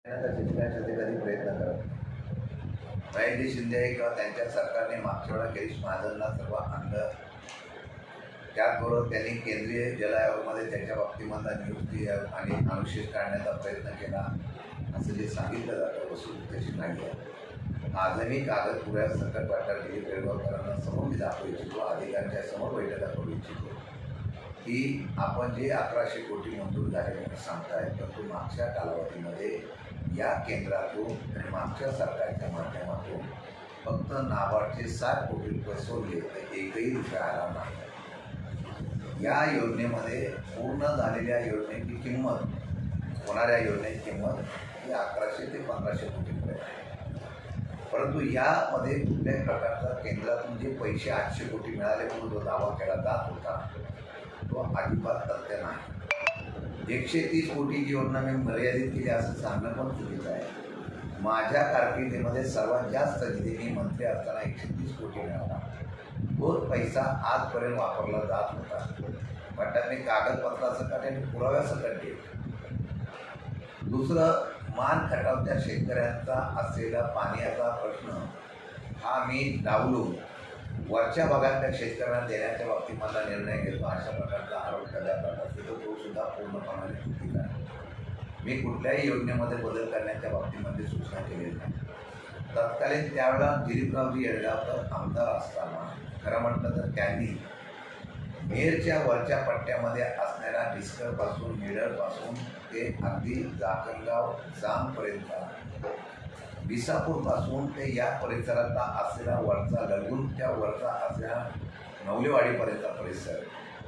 कधी प्रयत्न करत महेशजी शिंदे किंवा त्यांच्या सरकारने मागच्या वेळा गिरीश महाजनला सर्व आणलं. त्याचबरोबर त्यांनी केंद्रीय जल आयोगामध्ये त्याच्या बाबतीमधला नियुक्ती आणि अनुशेष काढण्याचा प्रयत्न केला असं जे सांगितलं जातं वस्तुस्थिती तशी नाही आहे. आजही कागद पुऱ्या सकट वाटप दिलीप केळवकरांना समोर मी दाखवू इच्छितो, अधिकाऱ्यांच्या समोर बैठका करू इच्छितो की आपण जे 1100 कोटी मंजूर झाले म्हणून सांगताय, परंतु मागच्या कालावधीमध्ये या केंद्रातून आणि मागच्या सरकारच्या माध्यमातून फक्त नाबार्डचे 7 कोटी रुपये सोडले तर एकही रुपया आला नाही. या योजनेमध्ये पूर्ण झालेल्या योजनेची किंमत, होणाऱ्या योजनेची किंमत ही 1100 ते 1500 कोटी रुपये आहे. परंतु यामध्ये कुठल्याही प्रकारचा केंद्रातून जे पैसे 800 कोटी मिळाले म्हणून जो दावा केला जात होता तो अजिबात तथ्य नाही. 130 कोटीची योजना मी मर्यादित केली असं सांगणं पण चुकीचं आहे. माझ्या कारकिर्दीमध्ये सर्वात जास्त निधी मी मंत्री असताना 130 कोटी मिळाला. तोच पैसा आजपर्यंत वापरला जात होता. वाटत मी कागदपत्रासकट आणि पुराव्यासकट घेतलं. दुसरं, मान खटावच्या शेतकऱ्यांचा असलेला पाण्याचा प्रश्न हा मी डावलून वरच्या भागातल्या शेतकऱ्यांना देण्याच्या बाबतीत मला निर्णय घेतो अशा प्रकारचा आरोप केला जात असेल तो सुद्धा पूर्णपणे चुकीचा आहे. मी कुठल्याही योजनेमध्ये बदल करण्याच्या बाबतीमध्ये सूचना केलेली नाही. तत्कालीन त्यावेळेला दिलीपरावजी येडगावकर आमदार असताना खरं म्हटलं तर त्यांनी मेरच्या वरच्या पट्ट्यामध्ये असणाऱ्या डिस्करपासून मिडरपासून ते अगदी जाकणगाव जामपर्यंत, विसापूरपासून ते या परिसराचा असलेला वरचा लगून त्या वरचा असलेला नवलेवाडीपर्यंतचा परिसर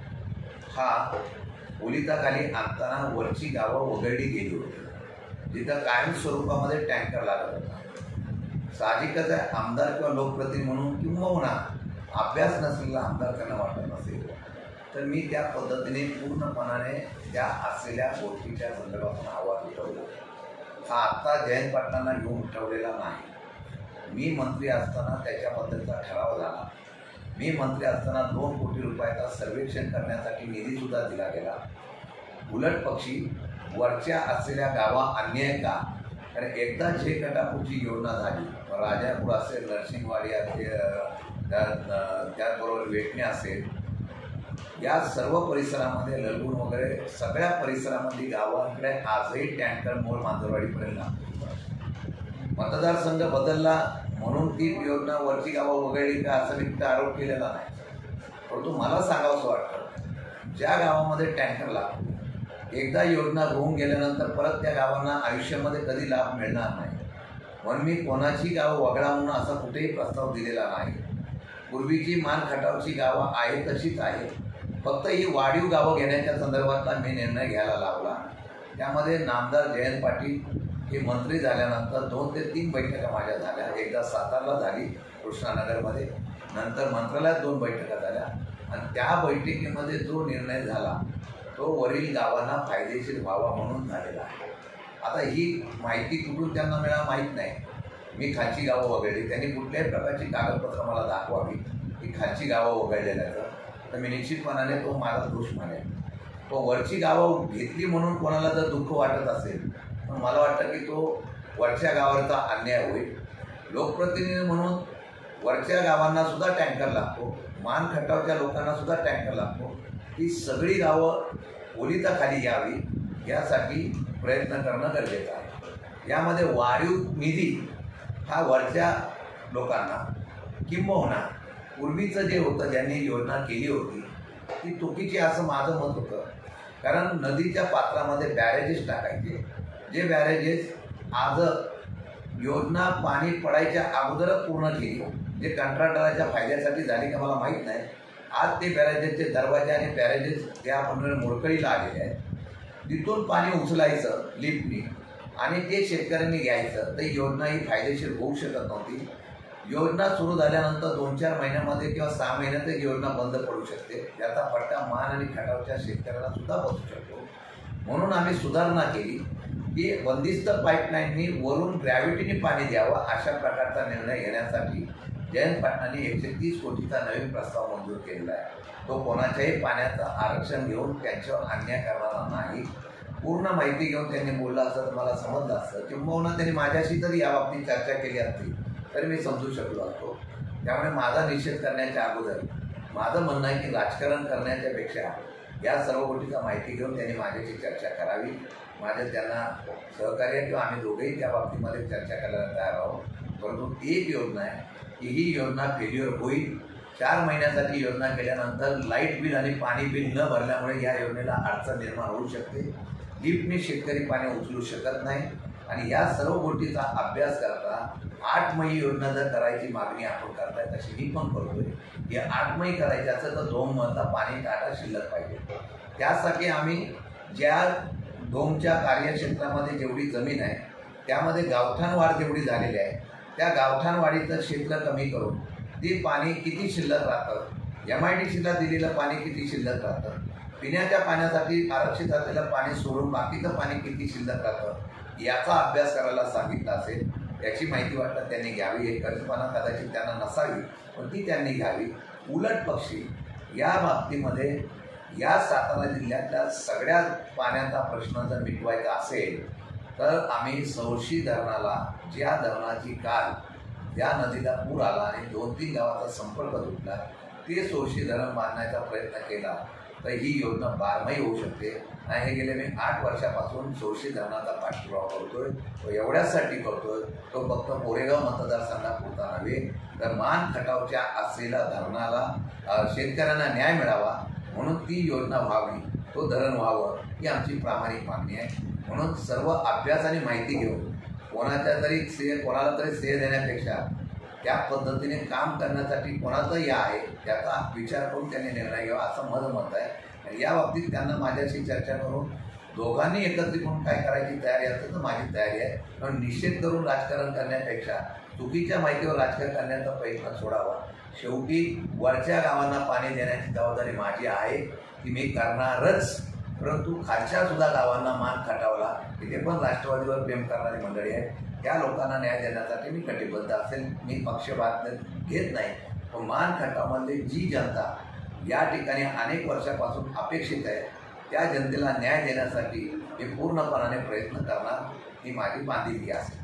हा ओलिताखाली आणताना वरची गावं वगळली गेली होती, जिथं कायम स्वरूपामध्ये टँकर लागत होता. साहजिकच आहे, आमदार किंवा लोकप्रतिनिधी म्हणून किंवा अभ्यास नसलेला आमदार त्यांना वाटत नसेल तर मी त्या पद्धतीने पूर्णपणाने त्या असलेल्या गोष्टीच्या संदर्भातून आवाज उठवला. हा आत्ता जयंत पाटलांना घेऊन उठवलेला नाही. मी मंत्री असताना त्याच्याबद्दलचा ठराव झाला. मी मंत्री असताना 2 कोटी रुपयाचा सर्वेक्षण करण्यासाठी निधीसुद्धा दिला गेला. उलट पक्षी वरच्या असलेल्या गावा अन्याय का? कारण एकदा शेकटापूरची योजना झाली, राजापूर असेल, नरसिंहवाडी असेल, त्याचबरोबर वेटणे असेल, या सर्व परिसरामध्ये ललगुण वगैरे सगळ्या परिसरामध्ये गावांकडे आजही टँकर मूळ मांजरवाडीपर्यंत लागतो. मतदारसंघ बदलला म्हणून ती योजना वरची गावं वगळली का असं मी आरोप केलेला नाही. परंतु मला सांगावंसं वाटतं, ज्या गावामध्ये टँकर लागतो एकदा योजना होऊन गेल्यानंतर परत त्या गावांना आयुष्यामध्ये कधी लाभ मिळणार नाही. म्हणून मी कोणाची गावं वगळा म्हणून असा कुठेही प्रस्ताव दिलेला नाही. पूर्वीची मान खटावची गावं आहे तशीच आहे, फक्त ही वाढीव गावं घेण्याच्या संदर्भातला मी निर्णय घ्यायला लावला. त्यामध्ये नामदार जयंत पाटील हे मंत्री झाल्यानंतर 2 ते 3 बैठका माझ्या झाल्या. एकदा सातारला झाली कृष्णानगरमध्ये, नंतर मंत्रालयात 2 बैठका झाल्या आणि त्या बैठकीमध्ये जो निर्णय झाला तो वरील गावांना फायदेशीर व्हावा म्हणून झालेला आहे. आता ही माहिती कुठून त्यांना मिळाली माहीत नाही. मी खालची गावं वगळली, त्यांनी कुठल्याही प्रकारची कागदपत्र मला दाखवावी की खालची गावं वगळलेल्याचं, तर मी निश्चितपणाने तो माझा दोष मानेल. तो वरची गावं घेतली म्हणून कोणाला जर दुःख वाटत असेल तर मला वाटतं की तो वरच्या गावाचा अन्याय होईल. लोकप्रतिनिधी म्हणून वरच्या गावांना सुद्धा टँकर लागतो, मान खटावच्या लोकांना सुद्धा टँकर लागतो. ती सगळी गावं ओलिताखाली यावी यासाठी प्रयत्न करणं गरजेचं आहे. यामध्ये वाढीव निधी हा वरच्या लोकांना किंबहुना पूर्वीचं जे होतं ज्यांनी योजना केली होती ती चुकीची असं माझं मत होतं. कारण नदीच्या पात्रामध्ये बॅरेजेस टाकायचे, जे बॅरेजेस आज योजना पाणी पडायच्या अगोदरच पूर्ण केली, जे कंत्राटदाराच्या फायद्यासाठी झाली का मला माहीत नाही. आज ते बॅरेजेसचे दरवाजे आणि बॅरेजेस त्याप्रमाणे मोडकळीला आलेले आहेत. तिथून पाणी उचलायचं लिफ्टनी आणि ते शेतकऱ्यांनी घ्यायचं, तर योजना ही फायदेशीर होऊ शकत नव्हती. योजना सुरू झाल्यानंतर 2-4 महिन्यामध्ये किंवा 6 महिन्यात योजना बंद पडू शकते. त्याचा फटका मान आणि खटावच्या शेतकऱ्यांना सुद्धा बसू शकतो. म्हणून आम्ही सुधारणा केली की बंदिस्त पाईपलाईननी वरून ग्रॅव्हिटीने पाणी द्यावं अशा प्रकारचा निर्णय घेण्यासाठी जयंत पाटलांनी 130 कोटीचा नवीन प्रस्ताव मंजूर केलेला आहे. तो कोणाच्याही पाण्याचं आरक्षण घेऊन त्यांच्यावर अन्याय करणारा नाही. पूर्ण माहिती घेऊन त्यांनी बोललं असतं तर मला समजलं असतं, किंबहुना त्यांनी माझ्याशी तरी या बाबतीत चर्चा केली असती तरी मी समजू शकलो असतो. त्यामुळे माझा निषेध करण्याच्या अगोदर माझं म्हणणं आहे की राजकारण करण्याच्या पेक्षा या सर्व गोष्टीचा माहिती घेऊन त्यांनी माझ्याशी चर्चा करावी. माझं त्यांना सहकार्य किंवा आम्ही दोघेही त्या बाबतीमध्ये चर्चा करायला तयार आहोत. परंतु एक योजना आहे की ही योजना फेल्युअर होईल. 4 महिन्यासाठी योजना केल्यानंतर लाईट बिल आणि पाणी बिल न भरल्यामुळे या योजनेला अडचण निर्माण होऊ शकते. लिफ्टने शेतकरी पाणी उचलू शकत नाही आणि या सर्व गोष्टीचा अभ्यास करता 8 योजना जर करायची मागणी आपण करताय तशी मी पण करतोय. या 8 करायची असेल तर धोममधला पाणी टाटा शिल्लक पाहिजे. त्यासाठी आम्ही ज्या धोमच्या कार्यक्षेत्रामध्ये जेवढी जमीन आहे त्यामध्ये गावठाण वाढ जेवढी झालेली आहे त्या गावठाण वाढीचं क्षेत्र कमी करून ते पाणी किती शिल्लक राहतं, MIDCला दिलेलं पाणी किती शिल्लक राहतं, पिण्याच्या पाण्यासाठी आरक्षित असलेलं पाणी सोडून बाकीचं पाणी किती शिल्लक राहतं याचा अभ्यास करायला सांगितलं असेल. याची माहिती वाटतं त्यांनी घ्यावी. हे कल्पना कदाचित त्यांना नसावी पण ती त्यांनी घ्यावी. उलट पक्षी या बाबतीमध्ये या सातारा जिल्ह्यातल्या सगळ्या पाण्याचा प्रश्न जर मिटवायचा असेल तर आम्ही सौशी धरणाला, ज्या धरणाची काल त्या नदीला पूर आला आणि 2-3 गावाचा संपर्क तुटला, ते सौशी धरण बांधण्याचा प्रयत्न केला तर ही योजना 12 होऊ शकते. आणि हे गेले मी 8 वर्षापासून सौशी धरणाचा पाठपुरावा करतोय. तो एवढ्यासाठी करतोय, तो फक्त कोरेगाव मतदारसंघापुरता नव्हे तर मान खटावच्या असलेल्या धरणाला शेतकऱ्यांना न्याय मिळावा म्हणून ती योजना व्हावी, तो धरण व्हावं ही आमची प्रामाणिक मागणी आहे. म्हणून सर्व अभ्यास आणि माहिती घेऊन कोणाला तरी श्रेय देण्यापेक्षा त्या पद्धतीने काम करण्यासाठी कोणाचं या आहे त्याचा विचार करून त्यांनी निर्णय घ्यावा असं माझं मत आहे. आणि या बाबतीत त्यांना माझ्याशी चर्चा करून दोघांनी एकत्रित म्हणून काय करायची तयारी असेल तर माझी तयारी आहे. पण निषेध करून राजकारण करण्यापेक्षा चुकीच्या माहितीवर राजकारण करण्याचा प्रयत्न सोडावा. शेवटी वरच्या गावांना पाणी देण्याची जबाबदारी माझी आहे, ती मी करणारच. परंतु खालच्या सुद्धा गावांना मान खटावला, तिथे पण राष्ट्रवादीवर प्रेम करणारी मंडळी आहे, त्या लोकांना न्याय देण्यासाठी मी कटिबद्ध असेल. मी पक्षपात घेत नाही. पण मान खटावमधली जी जनता या ठिकाणी अनेक वर्षापासून अपेक्षित आहे त्या जनतेला न्याय देण्यासाठी मी पूर्णपणाने प्रयत्न करणार, ही माझी बांधिलकी असेल.